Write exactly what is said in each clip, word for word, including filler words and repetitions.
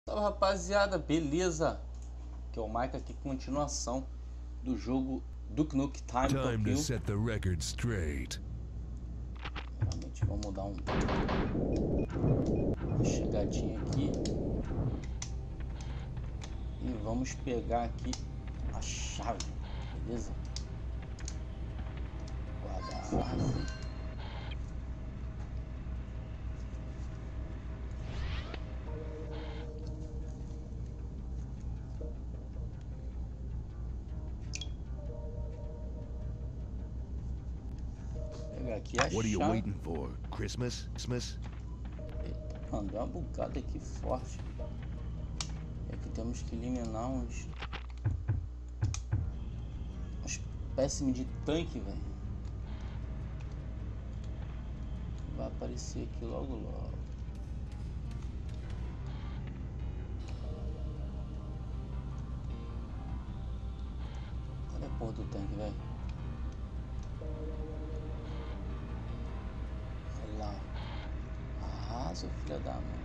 Salve rapaziada, beleza? Que é o Mike aqui, continuação do jogo Duke Nukem Time Time to Tokyo. set the record straight. Realmente vamos dar um... uma chegadinha aqui e vamos pegar aqui a chave, beleza? Guardar a arma. Pegar aqui a What are you chave. waiting for? Christmas? Christmas? Mano, deu uma bugada aqui forte. E aqui temos que eliminar uns... uma espécime de tanque, velho. Vai aparecer aqui logo logo. Cadê a porra do tanque, velho? Olha lá. Ah, seu filho da mãe.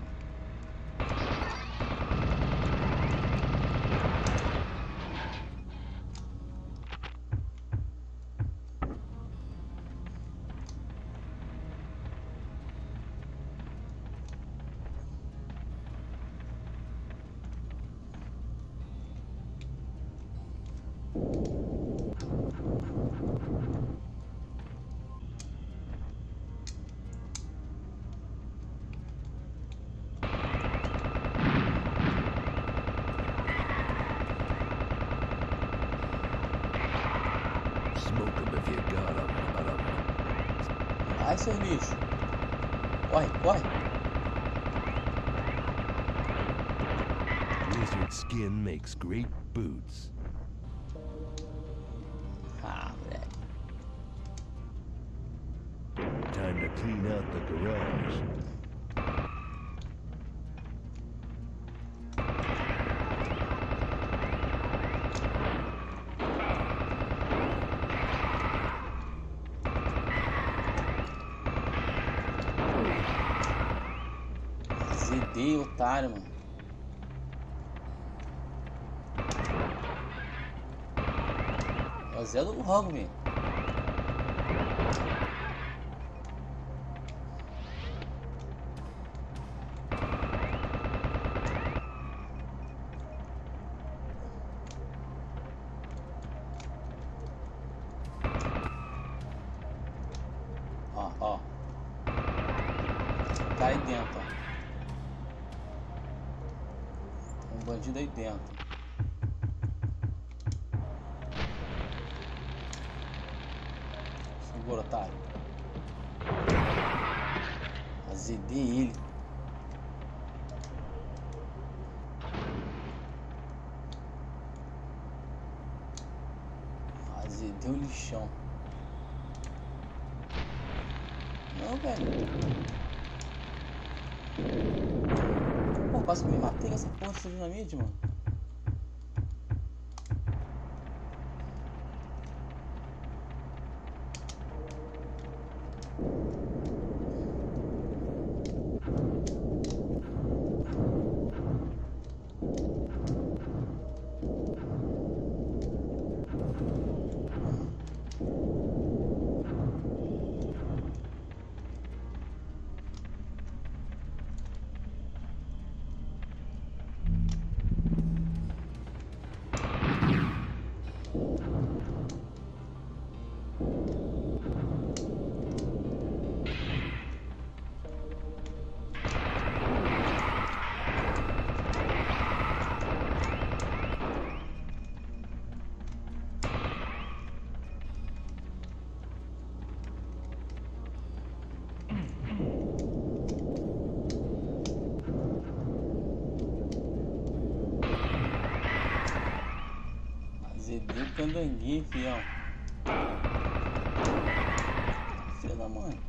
Smoke 'em if you got 'em. Got 'em. Ai, seus bichos. Corre, corre. Lizard skin makes great boots. Ah, moleque. Time to clean out the garage. Zedei, otário, mano. É o Zé do Rugby. Ó, ó. Tá aí dentro, ó. Um bandido aí dentro. Segura, otário. Azedei ele. Azedei o lixão. Não, velho. Pô, quase que me matei com essa porra de dinamite, mano. Azedei o candanguinho, fião. Filha da mãe.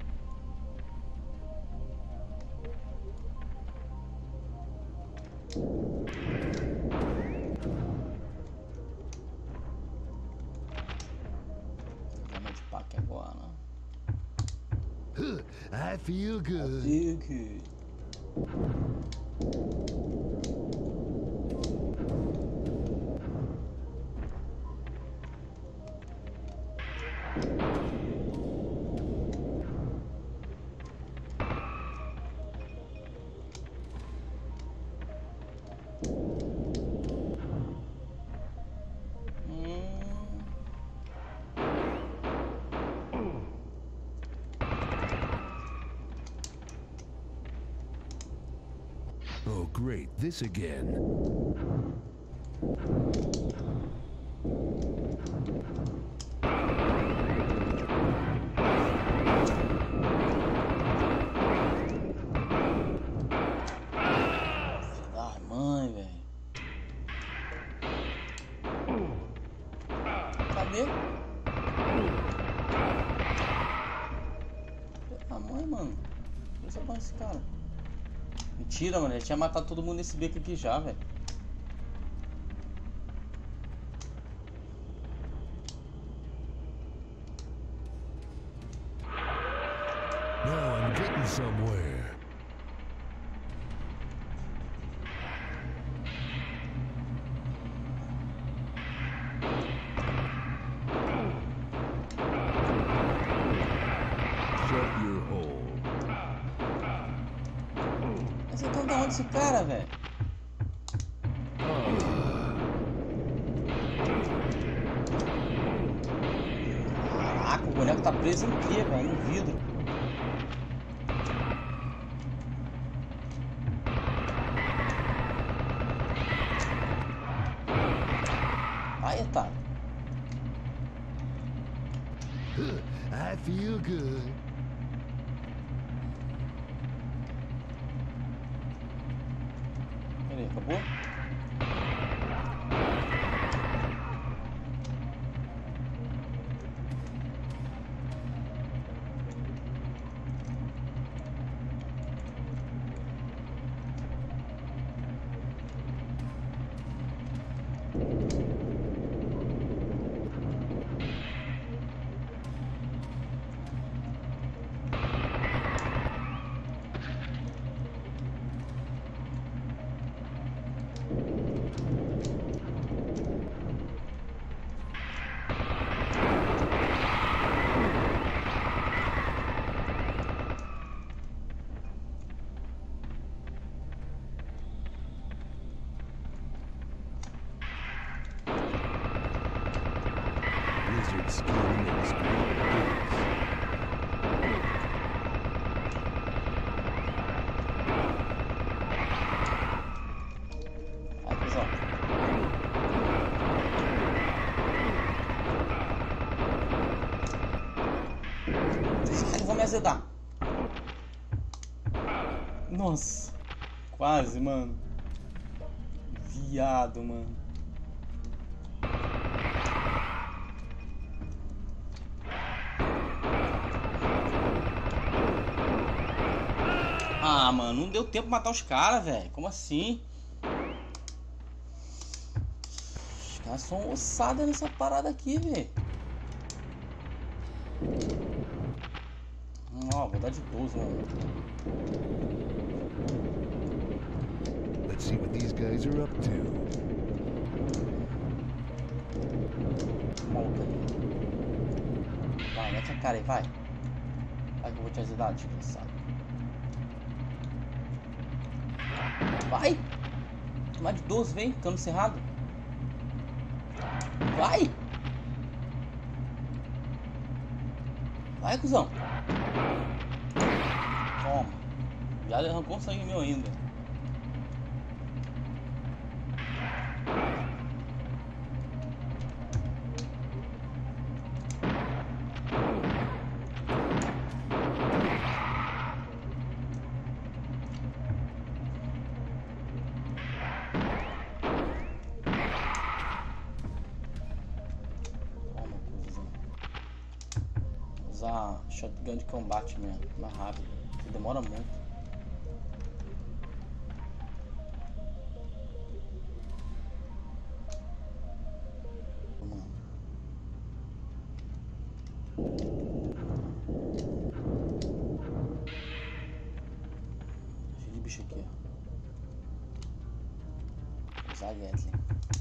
Vamos de pack agora. Huh, I feel good. Fique. Oh, great. This again. Ah, mãe, velho. Cadê? Ah, mãe, mano. Deixa eu esse cara. Mentira, mano. Ele tinha matado todo mundo nesse beco aqui já, velho. Now I'm getting somewhere. Shut your hole. Mas então da onde esse cara, velho? Caraca, o boneco tá preso em quê, velho? No vidro. Aí, tá. I feel good. Peraí, acabou? Lizard skin makes great boots. Aí, pessoal. Eles vão me azedar. Nossa. Quase, mano. Viado, mano. Ah, mano, não deu tempo de matar os caras, velho. Como assim? Os caras são ossadas nessa parada aqui, velho. Ó, vou dar de doze, mano. Let's see what these guys are up to. Maluco ali. Vai, mete a cara aí, vai. Vai que eu vou te ajudar, desgraçado. Vai! Mais de doze, vem, cano cerrado. Vai! Vai, cuzão. Toma. Já arrancou um sangue meu ainda. Usar shotgun de combate mesmo, mais rápido, que demora muito. Mano. Cheio de bicho aqui, ó. Usar a Gatling.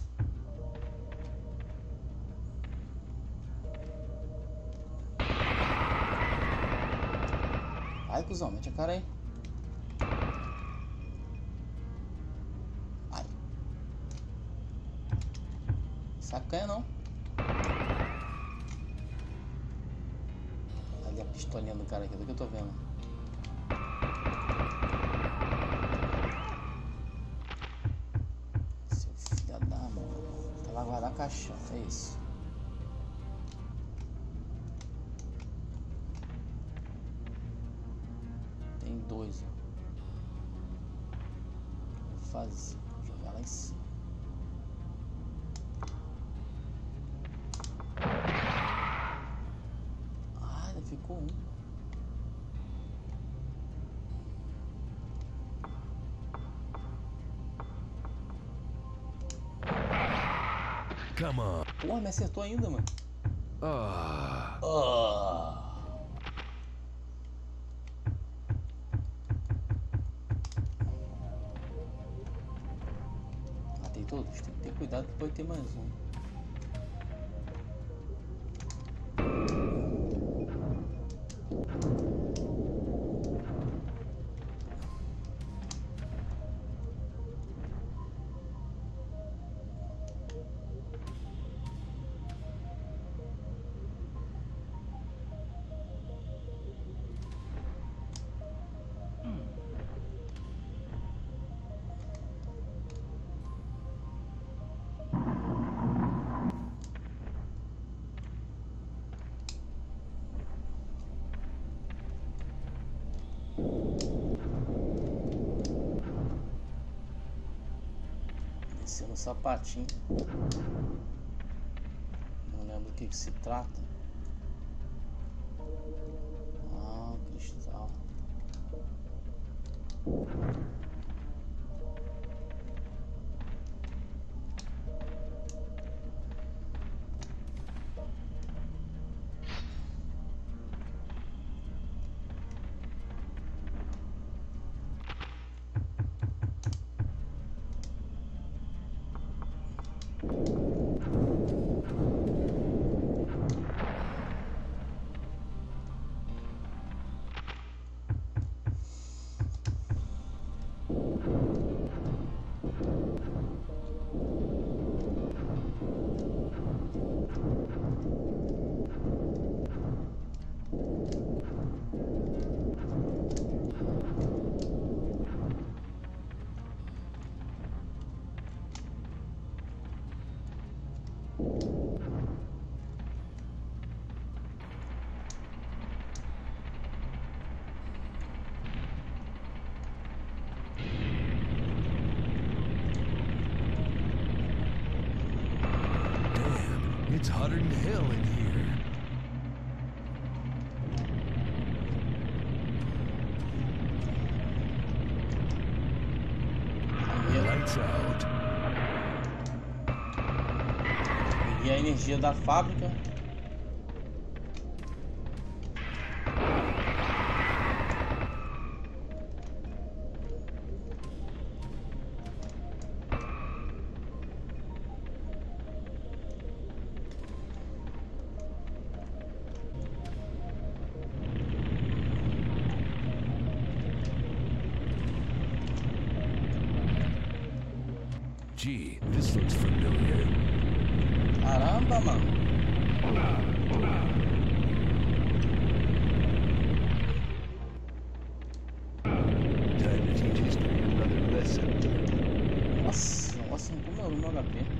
Vai, cuzão, mete a cara aí. Vai. Sacanha não. Ali a pistolinha do cara aqui, do que eu tô vendo. Seu filho da mãe. Ela vai guardar caixão, é isso. Tem dois, ó. Vou fazer, vou jogar lá em cima. Ah, ainda ficou um. Come on. Porra, me acertou ainda, mano. Ah. Ah. Matei todos? Tem que ter cuidado que pode ter mais um. Descendo o sapatinho. Não lembro do que que se trata. Ah, cristal. It's hotter than hell in here. Lights out. Peguei a energia da fábrica. Gee, this looks familiar. Caramba, mano. Time to teach history another lesson. Nossa, nossa, não comeu no H P.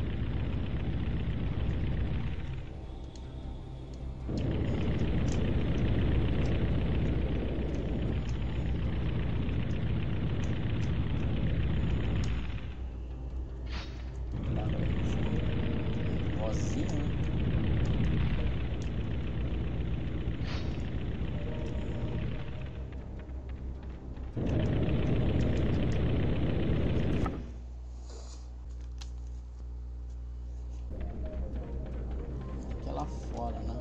Lá fora, né?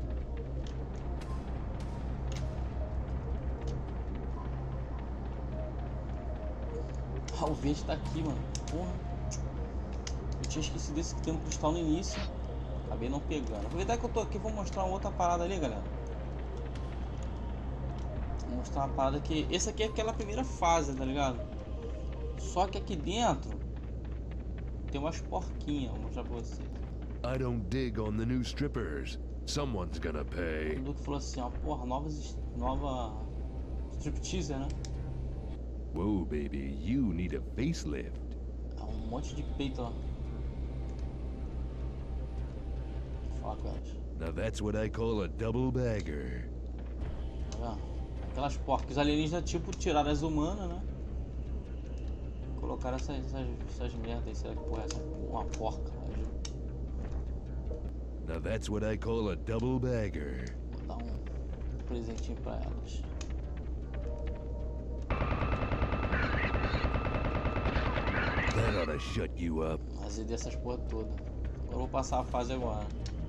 Ah, o verde tá aqui, mano. Porra. Eu tinha esquecido desse que tem um cristal no início. Acabei não pegando. Aproveitar que eu tô aqui, vou mostrar uma outra parada ali, galera. Vou mostrar uma parada que... Essa aqui é aquela primeira fase, tá ligado? Só que aqui dentro tem umas porquinhas. Vou mostrar pra vocês. I don't dig on the new strippers. Someone's gonna pay. O Duque falou assim, ó, porra, novas, nova stripteaser, né? Whoa, baby, you need a facelift. É um monte de peito lá. Facas. Now that's what I call a double bagger. Tá vendo? Aquelas porcas. Os alienígenas tipo tiraram as humanas, né? Colocaram essas, essas, essas merdas aí. Será que porra é essa? Uma porca. Now that's what I call a double bagger. Vou dar um presentinho pra elas. That ought to shut you up. Azedei essas porra toda. Agora eu vou passar a fase agora.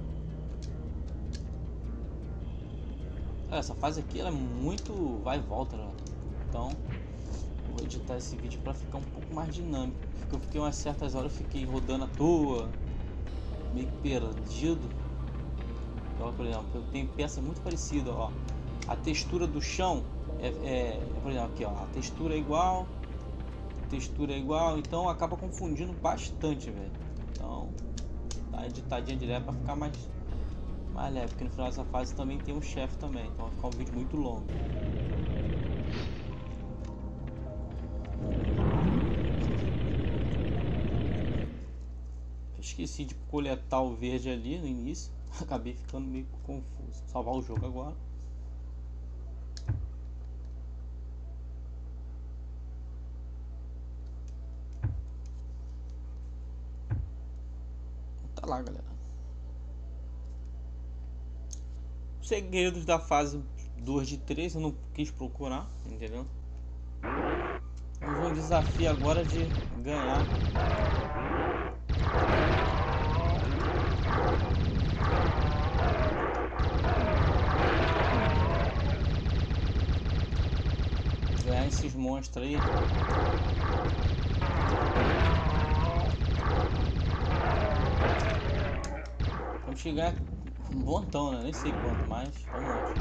Essa fase aqui ela é muito vai e volta, né? Então vou editar esse vídeo para ficar um pouco mais dinâmico. Porque eu fiquei umas certas horas, eu fiquei rodando à toa, meio que perdido. Então, por exemplo, eu tenho peça muito parecida, ó. A textura do chão é, é, por exemplo, aqui, ó, a textura é igual, a textura é igual, então acaba confundindo bastante, velho. Então, tá editadinha direto para ficar mais mais leve, porque no final dessa fase também tem um chefe também, então vai ficar um vídeo muito longo. Eu esqueci de coletar o verde ali no início, acabei ficando meio confuso. Salvar o jogo agora. Tá lá, galera. Segredos da fase dois de três, eu não quis procurar, entendeu? Vamos um desafio agora de ganhar. Ganhar esses monstros aí. Vamos chegar um montão, né? Nem sei quanto, mas vamos lá.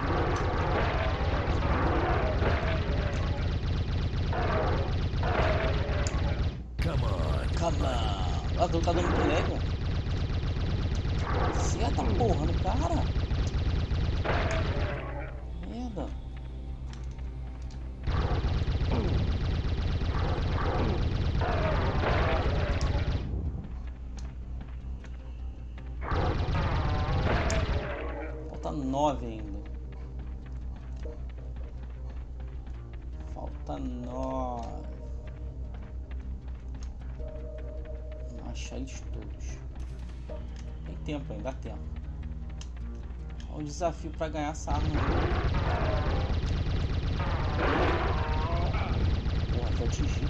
Come on. Come on. Ah, tu tá dando muito lag, velho. Acerta a porra no cara. Merda. Falta nove ainda. Falta nove. Vou achar eles todos. Tem tempo ainda, dá tempo. Olha o desafio para ganhar essa arma. Porra, foi atingido.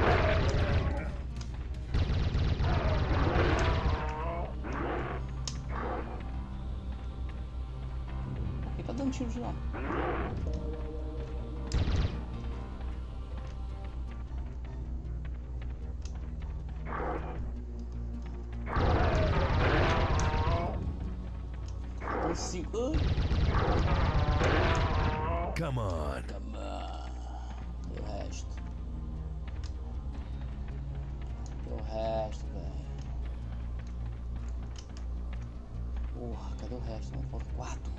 Por que tá dando tiro de lá? Cinco. Come on. Come on. E o resto? E o resto, velho? Porra, cadê o resto? Não, falta quatro.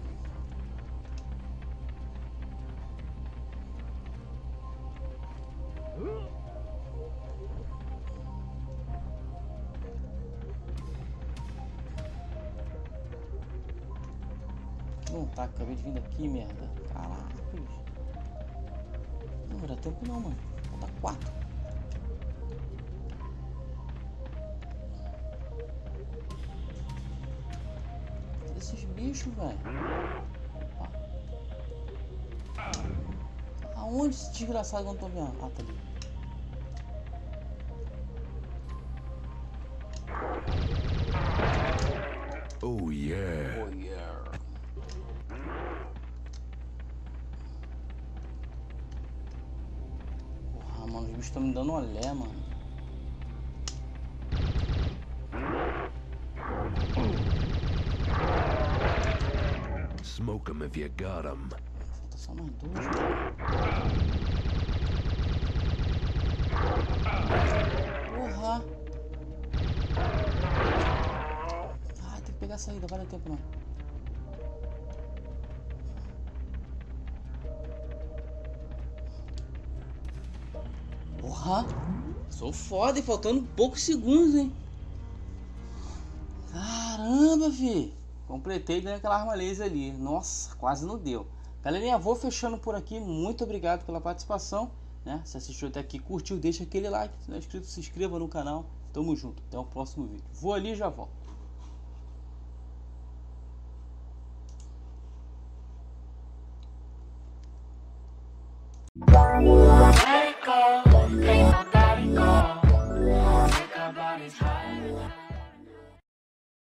Não tá, acabei de vir daqui, merda. Caraca, bicho. Não vai dar tempo não, mano. Falta quatro. Cadê esses bichos, velho? Aonde esse desgraçado que eu não tô vendo? Ah, tá ali. Oh yeah. Oh yeah. Porra, mano, os bichos estão me dando olé, mano. Smoke 'em if you got 'em. Falta só mais dois. Porra. a saída, vai dar tempo não. Porra! Sou foda, e faltando poucos segundos, hein? Caramba, fi! Completei dando aquela arma laser ali. Nossa, quase não deu. Galerinha, vou fechando por aqui. Muito obrigado pela participação, né? Se assistiu até aqui, curtiu, deixa aquele like. Se não é inscrito, se inscreva no canal. Tamo junto. Até o próximo vídeo. Vou ali e já volto. Let it go, let nobody go. Take our bodies higher.